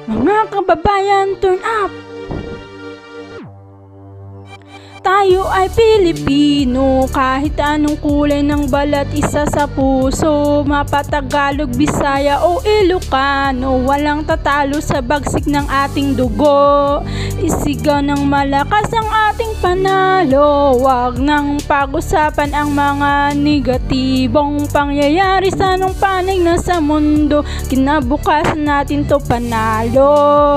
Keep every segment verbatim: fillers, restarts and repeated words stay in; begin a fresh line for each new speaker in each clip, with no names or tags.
Mga kababayan, turn up! Tayo ay Pilipino, kahit anong kulay ng balat isa sa puso. Mapatagalog, Bisaya o Ilocano, walang tatalo sa bagsik ng ating dugo. Isigaw ng malakas ang ating panalo, wag nang pag-usapan ang mga negatibong pangyayari sa anong panig na sa mundo. Kinabukasan natin to panalo.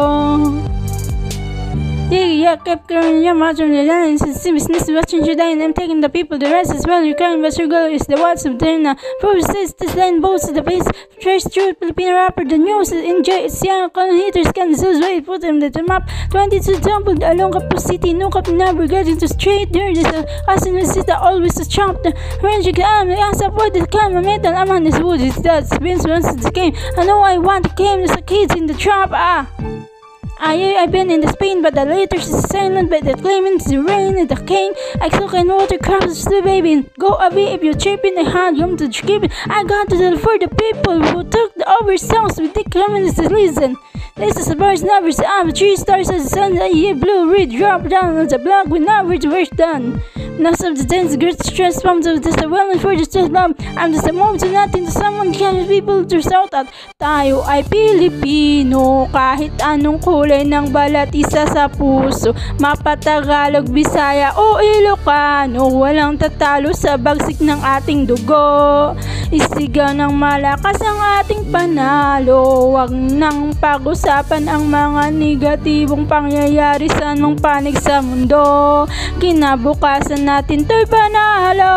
Yeah, yeah, kept growing your march on the line. Since business is watching you die, and I'm taking the people, the rest is well. You're crying, but your goal is the what's of there now. Process this line, boats to the face. Fresh truth, Filipino rapper, the news is enjoy. It's young, calling haters, can zoos wait, put them to the map. twenty-two tumbled along Kapu City, no cup, never getting to straight there. There's a cousin with sister, always a chomp. The range you can, the answer for the camera, metal, I'm on this wood, it's that's been once the game. I know I want to came, there's a kids in the trap, ah. I, I've been in the Spain, but the letters is silent, but the claimants the rain and the cane. I took in water crabs to the baby. Go away if you're tripping, I had room to keep it. I got to tell for the people who took the over songs with the comments to listen. This is the birds never see. I'm three stars as the sun, I hear blue red drop down on the block with never to work done. Most of the dance great stress from the just the wellness for just love. I'm just a mom to nothing to someone can people to shout at. Tayo ay Pilipino, kahit anong kulay ng balat isa sa puso. Mapatagalog, Bisaya o Ilocano, walang tatalo sa bagsik ng ating dugo. Isigaw ng malakas ang ating panalo, wag nang pag-usapan ang mga negatibong pangyayari sa anong panig sa mundo. Kinabukasan natin to'y panalo.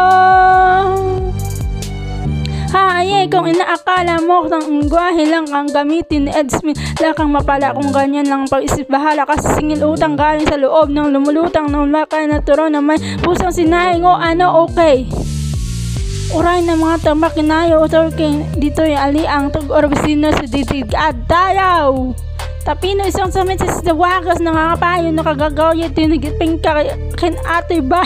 Haye, kung inaakala mo kung gwahe lang ang gamitin ni Ed Smith, lakang mapala kung ganyan lang pag-isip. Bahala kasi singil utang galing sa loob ng lumulutang ng lakay na turo na may pusang sinahing o ano okay. Uray na mga tambak kinayo o turking dito yung ali ang tug-orbisino sa ditig at tayaw. Tapino isang samit sa the wagas nakakapayo nakagagaw yung tinigiping kin ate ba.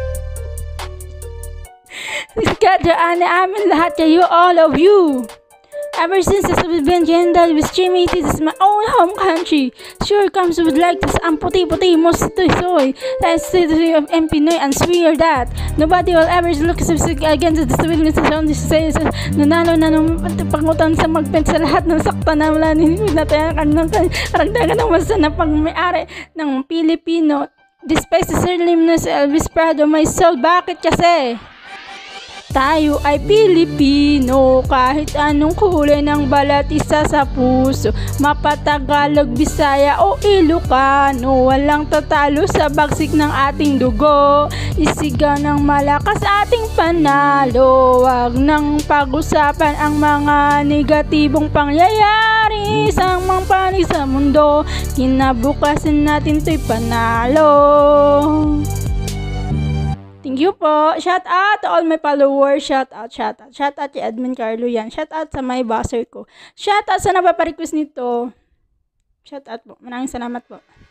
Gadaan na amin lahat kayo, all of you. Ever since I've been gender with Jimmy, this is my own home country. Sure comes with like this ang puti-puti most to soy. That's the city of M P Noy and swear that nobody will ever look against the civilness of this says nanalo na nung pangutan sa magpent sa lahat ng sakta na wala natayakan ng karagdagan ng masa na pag-may-ari ng Pilipino. Despite the surnameness Elvis Prado, my soul, bakit kasi? Tayo ay Pilipino, kahit anong kulay ng balat isa sa puso. Mapatagalog, Bisaya o Ilocano, walang tatalo sa bagsik ng ating dugo. Isigaw ng malakas ating panalo, wag nang pag-usapan ang mga negatibong pangyayari sa mga panig sa mundo. Kinabukasan natin to'y panalo. Thank you po. Shout out to all my followers. Shout out, shout out. Shout out kay Edmund Carlo yan. Shout out sa my buzzer ko. Shout out sa napaparequest nito. Shout out po. Maraming salamat po.